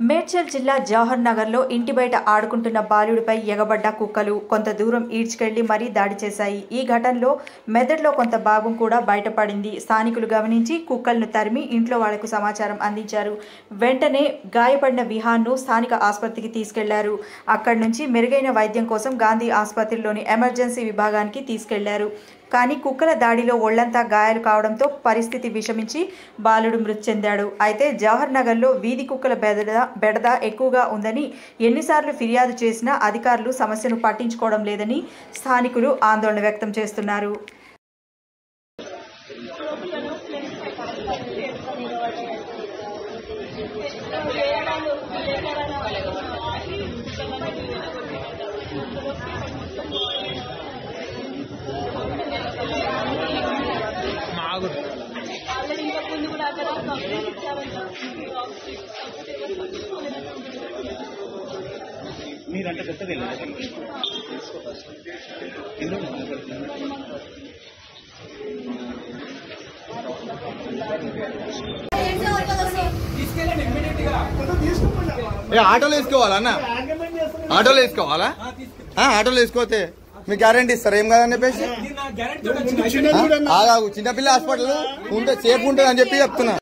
మేడ్చల్ జిల్లా జవహర్ నగర్లో ఇంటి బయట ఆడుకుంటున్న బాలుడిపై ఎగబడ్డ కుక్కలు కొంత దూరం ఈడ్చుకెళ్లి మరీ దాడి చేశాయి. ఈ ఘటనలో మెదడులో కొంత భాగం కూడా బయటపడింది. స్థానికులు గమనించి కుక్కలను తరిమి ఇంట్లో వాళ్లకు సమాచారం అందించారు. వెంటనే గాయపడిన విహాన్ను స్థానిక ఆసుపత్రికి తీసుకెళ్లారు. అక్కడి నుంచి మెరుగైన వైద్యం కోసం గాంధీ ఆసుపత్రిలోని ఎమర్జెన్సీ విభాగానికి తీసుకెళ్లారు. కానీ కుక్కల దాడిలో ఒళ్లంతా గాయాలు కావడంతో పరిస్థితి విషమించి బాలుడు మృతి చెందాడు. అయితే జవహర్ నగర్లో వీధి కుక్కల బెడద ఎక్కువగా ఉందని ఎన్నిసార్లు ఫిర్యాదు చేసినా అధికారులు సమస్యను పట్టించుకోవడం లేదని స్థానికులు ఆందోళన వ్యక్తం చేస్తున్నారు. మీరంటే కొత్తగా ఆటోలో వేసుకోవాలా అన్న? ఆటోలో వేసుకోవాలా? ఆటోలో వేసుకోతే మీకు గ్యారంటీ ఇస్తారు ఏం కాదని చెప్పేసి చిన్నపిల్ల హాస్పిటల్ ఉంటే సేఫ్ ఉంటుంది అని చెప్పి చెప్తున్నా.